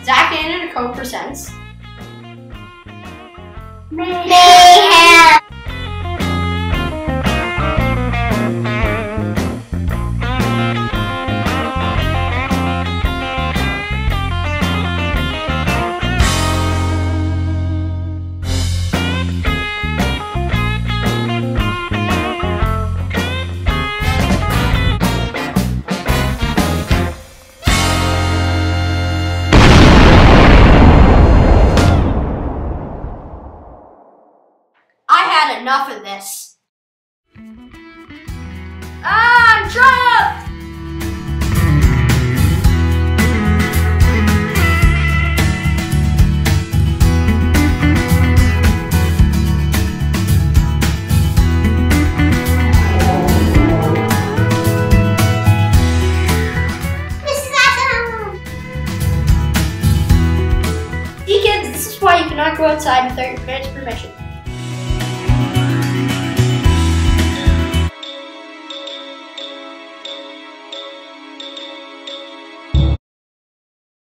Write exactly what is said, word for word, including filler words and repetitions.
Zach and Nicole presents Mayhem. enough of this. Ah, I'm trapped! This is awesome! Deacons, this is why you cannot go outside without your parents' permission.